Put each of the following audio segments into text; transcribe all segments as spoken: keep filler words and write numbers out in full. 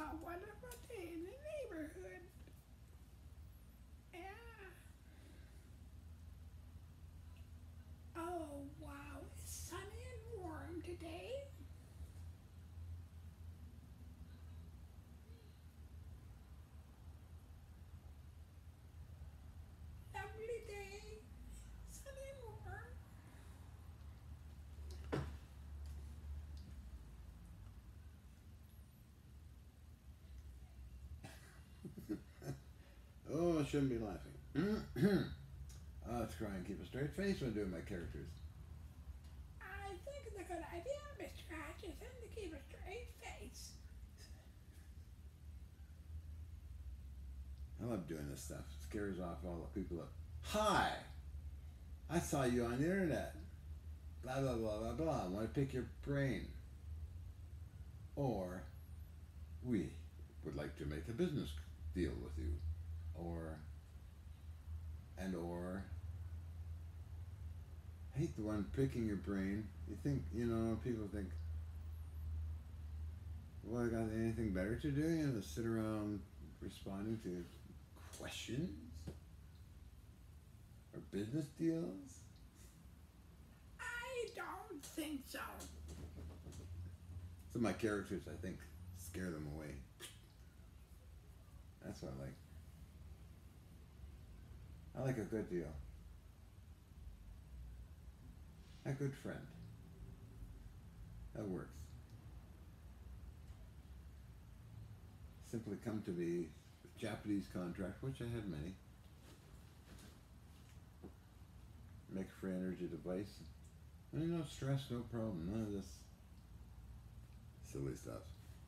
a wonderful day in the neighborhood. Yeah. Oh, wow. It's sunny and warm today. Lovely day. Sunny and warm. Oh, I shouldn't be laughing. I have to try and keep a straight face when doing my characters. I think it's a good idea, Mister Hutchison, to keep a straight face. I love doing this stuff. It scares off all the people that, hi, I saw you on the internet. Blah, blah, blah, blah, blah. I want to pick your brain. Or, we would like to make a business deal with you. Or, and or, I hate the one picking your brain. You think, you know, people think, well, I got anything better to do? You know, to sit around responding to questions? Or business deals? I don't think so. So my characters, I think, scare them away. That's what I like. I like a good deal. A good friend. That works. Simply come to me with Japanese contract, which I have many. Make a free energy device. And no stress, no problem, none of this silly stuff.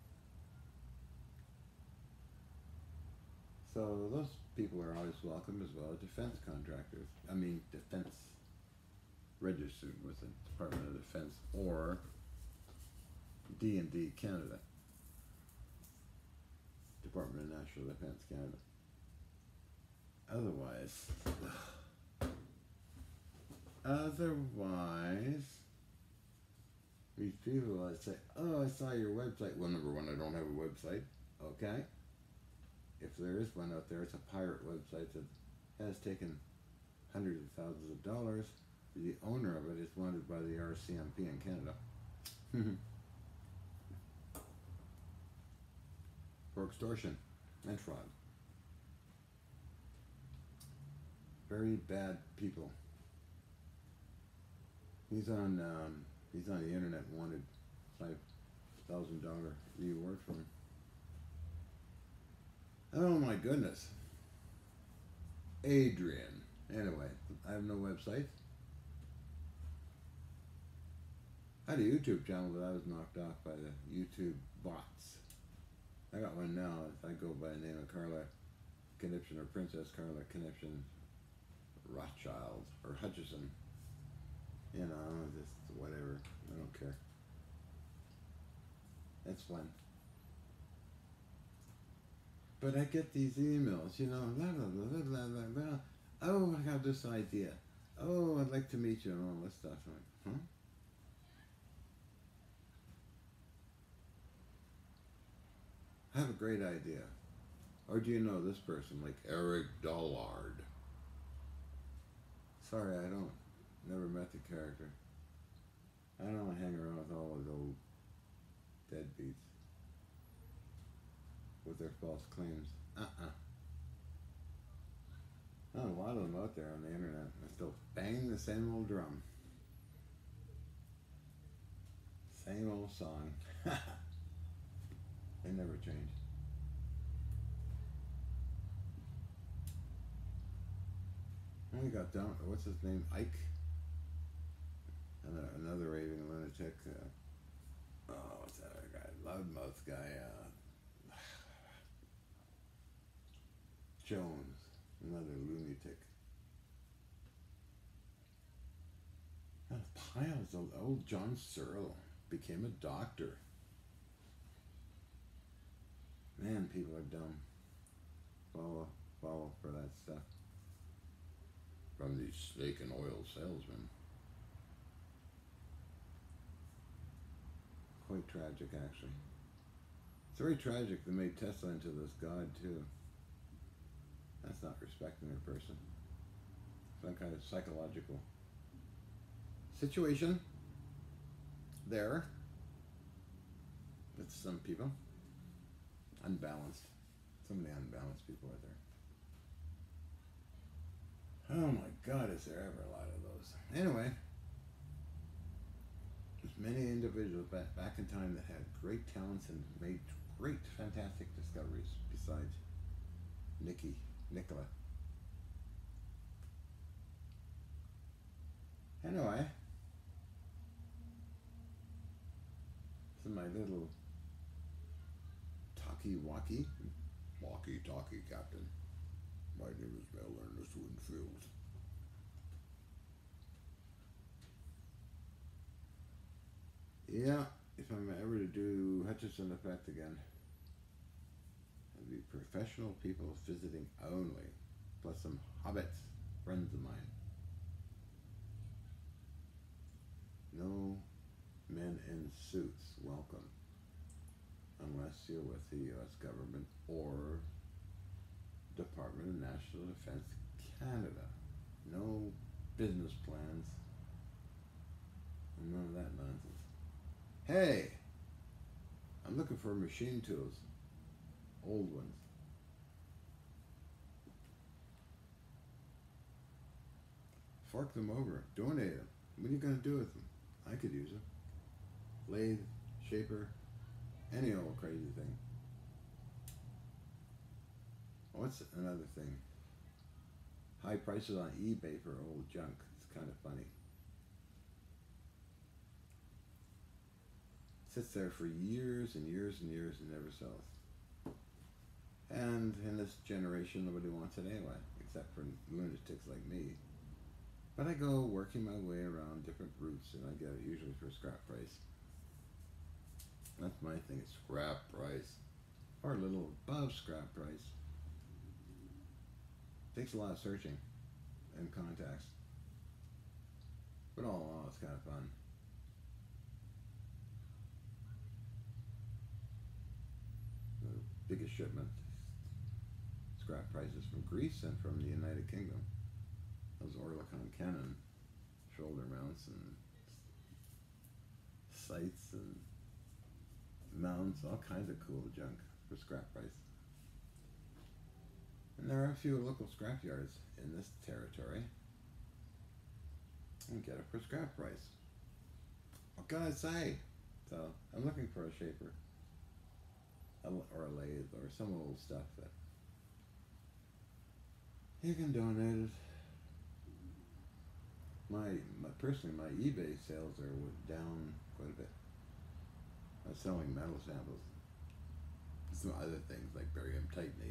So those people are always welcome as well. Defense contractors. I mean, defense registered with the Department of Defense or D and D Canada. Department of National Defense Canada. Otherwise, otherwise, these people that say, oh, I saw your website. Well, number one, I don't have a website. Okay. If there is one out there, it's a pirate website that has taken hundreds of thousands of dollars. The owner of it is wanted by the R C M P in Canada for extortion and fraud. Very bad people. He's on um, he's on the internet and wanted five thousand dollar reward from him. Oh my goodness. Adrian. Anyway, I have no website. I had a YouTube channel, but I was knocked off by the YouTube bots. I got one now. I go by the name of Carla Conniption or Princess Carla Conniption Rothschild or Hutchison. You know, just whatever. I don't care. It's fun. But I get these emails, you know, blah, blah, blah, blah, blah, blah. Oh, I have this idea. Oh, I'd like to meet you and all this stuff. I'm like, huh? I have a great idea. Or do you know this person, like Eric Dollard? Sorry, I don't. Never met the character. I don't want to hang around with all those old deadbeats with their false claims. Uh-uh. Oh, a lot of them out there on the internet are still banging the same old drum. Same old song. They never change. And we got down, what's his name? Ike? And uh, another raving lunatic. Uh, oh, what's that other guy? Loudmouth guy. Uh, Jones. Another lunatic. And piles of old John Searle became a doctor. Man, people are dumb. Follow, follow for that stuff. From these steak and oil salesmen. Quite tragic, actually. It's very tragic they made Tesla into this god too. That's not respecting a person. Some kind of psychological situation there with some people. Unbalanced. So many unbalanced people are there. Oh my God, is there ever a lot of those? Anyway, there's many individuals back, back in time that had great talents and made great, fantastic discoveries besides Nikki, Nikola. Anyway, so my little talkie-walkie, walkie-talkie captain. My name is Mel Ernest Winfield. Yeah, if I'm ever to do Hutchison effect again, it'll be professional people visiting only, plus some hobbits, friends of mine. No men in suits welcome, unless you're with the U S government or Department of National Defense Canada. No business plans, and none of that nonsense. Hey, I'm looking for machine tools, old ones. Fork them over, donate them. What are you going to do with them? I could use them. Lathe, shaper, any old crazy thing. What's another thing? High prices on eBay for old junk. It's kind of funny. Sits there for years and years and years and never sells. And in this generation, nobody wants it anyway, except for lunatics like me. But I go working my way around different routes, and I get it usually for scrap price. That's my thing, scrap price. Or a little above scrap price. Takes a lot of searching and contacts. But all in all, it's kind of fun. The biggest shipment, scrap prices from Greece and from the United Kingdom. Those Orlicon cannon shoulder mounts and sights and mounts, all kinds of cool junk for scrap price. And there are a few local scrap yards in this territory. And get it for scrap price. What can I say? So I'm looking for a shaper, a, or a lathe, or some old stuff that you can donate it. My, my personally, my eBay sales are down quite a bit. I'm selling metal samples. Some other things like barium titanate.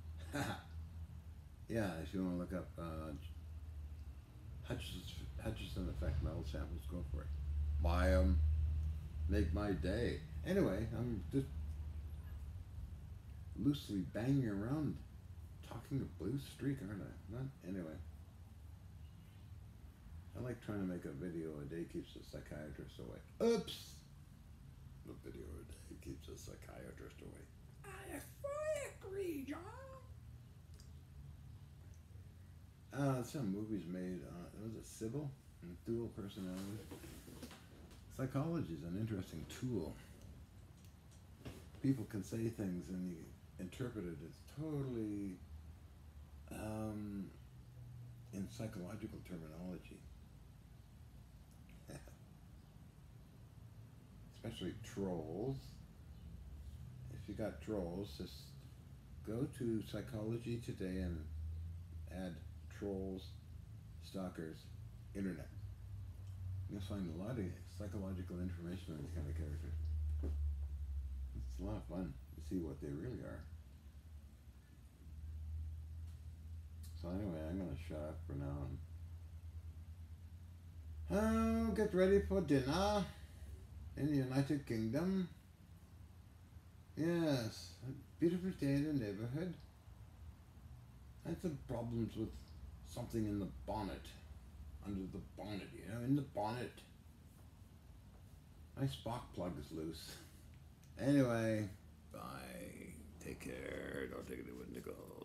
Yeah, if you want to look up uh, Hutchison, Hutchison effect metal samples, go for it. Buy them. Make my day. Anyway, I'm just loosely banging around talking a blue streak, aren't I? Not anyway. I like trying to make a video a day keeps the psychiatrist away. Oops! A video a day keeps the psychiatrist away. I fully agree, John. Uh, some movies made, uh, was it Sybil? Dual personality. Psychology is an interesting tool. People can say things and you interpret it as totally um, in psychological terminology. Especially trolls. If you got trolls, just go to Psychology Today and add trolls, stalkers, internet. You'll find a lot of psychological information on these kind of characters. It's a lot of fun to see what they really are. So anyway, I'm going to shut up for now and oh, get ready for dinner in the United Kingdom. Yes, a beautiful day in the neighborhood. I had some problems with something in the bonnet. Under the bonnet, you know, in the bonnet. My spark plug is loose. Anyway, bye. there. Don't take it with Nicole.